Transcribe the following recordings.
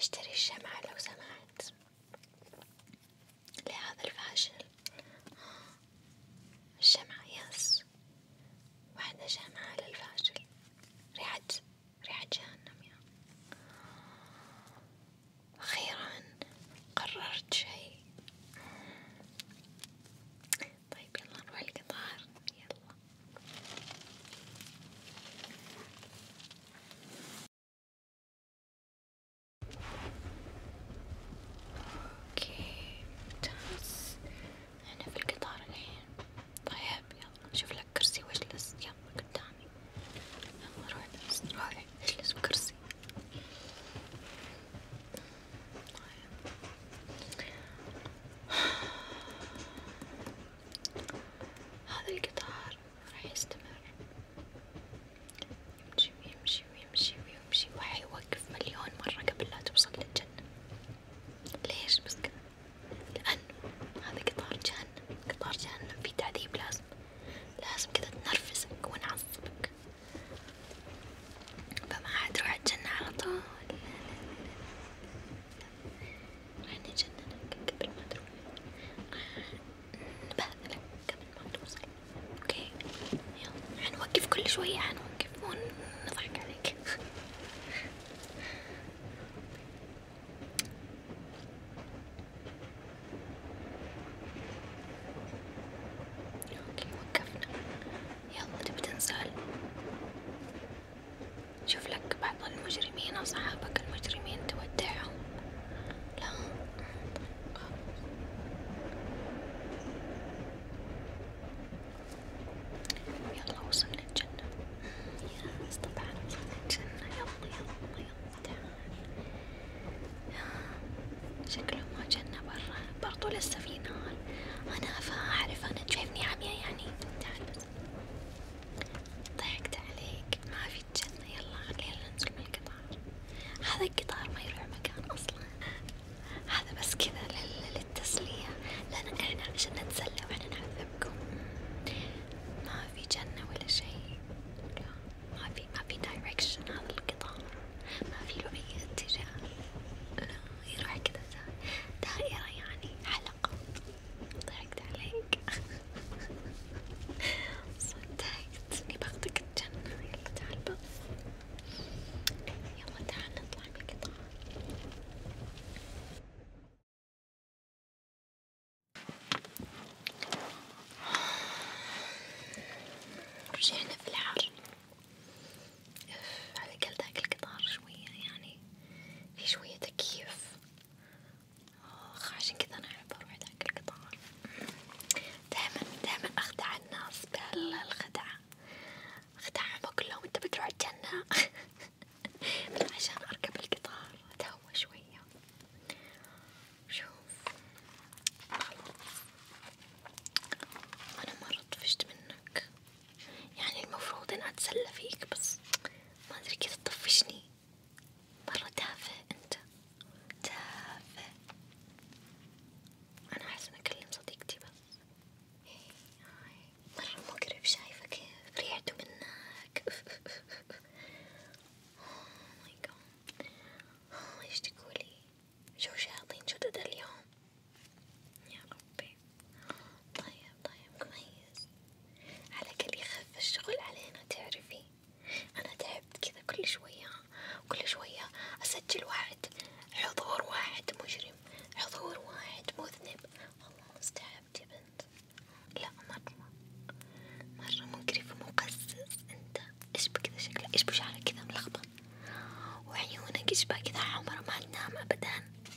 اشتري الشمعة لو سمحت لهذا الفاشل. الشمعة يس، واحدة شمعة للفاشل. ريحة جهنم يا. أخيرا قررت شيء. طيب يلا نروح القطار يلا. اوكي ممتاز، احنا في القطار الحين. طيب يلا نشوف لك كرسي واجلس يلا قدامي. يلا روح اجلس بكرسي. هذا القطار راح يستمر يمشي ويمشي ويمشي ويمشي وحيوقف مليون مرة قبل لا توصل للجنة. ليش بس كذا؟ لأنه هذا قطار جهنم، قطار جهنم فيه تعذيب. لازم كذا تنرفزك ونعصبك، فما حتروح الجنة على طول. راح نجننك قبل ما تروح، نبهذلك قبل ما توصل. اوكي يلا حنوقف كل شوية، حنوقف ونضحك عليك. اوكي وقفنا، يلا تبي تنزل؟ شوف لك بعض المجرمين أصحابك المجرمين تودعهم. لا يلا وصلنا الجنة. ياس طبعا وصلنا الجنة. يلا يلا يلا تعال. شكله ما جنة برا، برضو لسه في نار. أنا أعرف أنا تشوفني عمياء يعني. تعال بس، ضحكت عليك، ما في الجنة. يلا خلينا ننزل من القطار. هذا القطار ما يروح مكان أصلا، هذا بس كذا للتسلية، لأن إحنا عشان نتسلى وإحنا نعذبكم. ما في جنة ولا شيء، لا ما في دايركشن. هذا القطار ما في له أي اتجاه، لا يروح كذا دائرة يعني حلقة. ضحكت عليك. صدقت إني باخدك الجنة. يلا تعال بس، يلا تعال نطلع من القطار. رجعنا في الحر. على الأقل ذاك القطار شوية يعني في شوية تكييف. عشان كذا أنا أحب أروح ذاك القطار. دائما أخدع الناس بهالخدعة، أخدعهم أقول لهم أنت بتروح الجنة عشان أركب القطار أتهوى شوية. شوف خلاص أنا مرة طفشت منك، يعني المفروض أن أتسلى فيك بس ما أدري كذا تطفشني. مرة تافه أنت، تافه. أنا أحسن أكلم صديقتي بس. مرة مقرف، شايفة كيف ريحته منك. Oh my god. ايش تقولي؟ شو شياطين جدد اليوم؟ يا ربي. طيب كويس، على الأقل يخف الشغل علينا. تعرفي أنا تعبت كذا، كل شوية أسجل واحد، حضور واحد مجرم، حضور واحد مذنب. خلاص تعبت يا بنت. لا مرة مقرف ومقزز أنت. إيش بكذا شكلك؟ إيش بشعرك كذا ملخبط؟ وعيونك إيش بها كذا حمرا ما تنام أبدا؟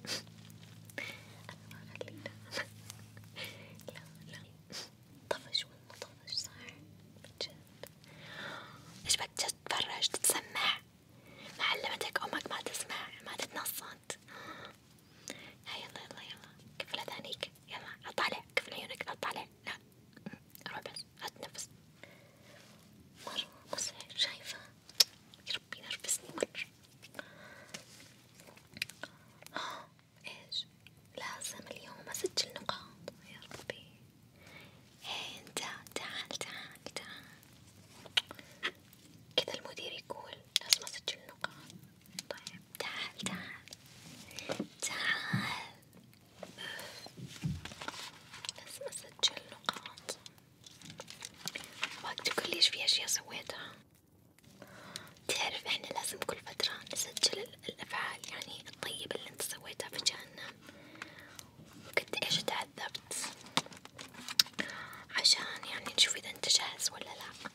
لا طفش والله طفش صح بجد. إيش بك تتفرج تتسمع؟ ما علمتك أمك ما تسمع ما تتنصت؟ يلا قفل أذانيك، يلا أطالع، قفل عيونك أطالع. لا روح بس أتنفس. مرة مزعج شايفة، يا ربي نرفزني مرة. الأفعال يعني الطيبة اللي أنت سويتها في جهنم، وقد إيش تعذبت، عشان يعني نشوف إذا أنت جاهز ولا لا.